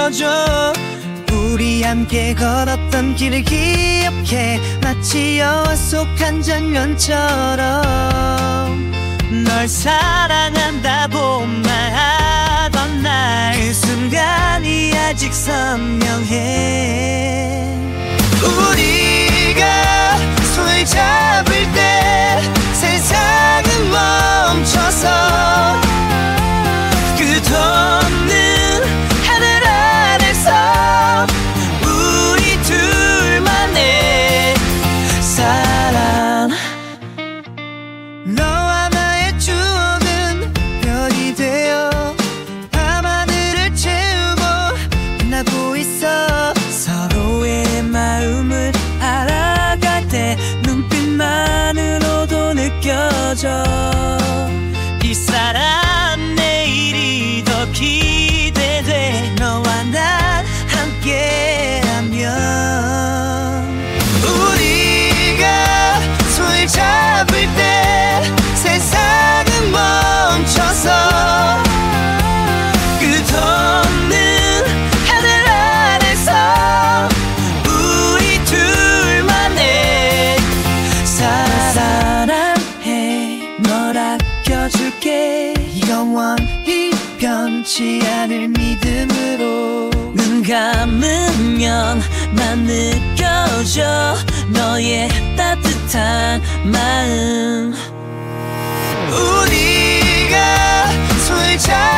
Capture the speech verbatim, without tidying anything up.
들어줘. 우리 함께 걸었던 길을 기억해. 마치 영화 속 한 장면처럼 널 사랑한다고 말하던 날 그 순간이 아직 선명해. 우리가 손을 잡을 때 세상은 멈춰서 끝없는 하늘 아래서 우리 둘만의 사랑. 너와 나의 추억은 별이 되어 밤하늘을 채우고 빛나고 있어. 서로의 마음을 알아갈 때 눈빛만으로도 느껴져. 이 사람 내일이 더 기대돼. 너와 난 함께라면. 우리가 손을 잡을 때 세상은 멈춰서 끝없는 하늘 아래서 우리 둘만의 사랑해. 널 아껴줄게. 영원히 변치 않을 믿음으로. 눈 감으면 난 느껴져 너의 따뜻한 마음. 우리가 손을 잡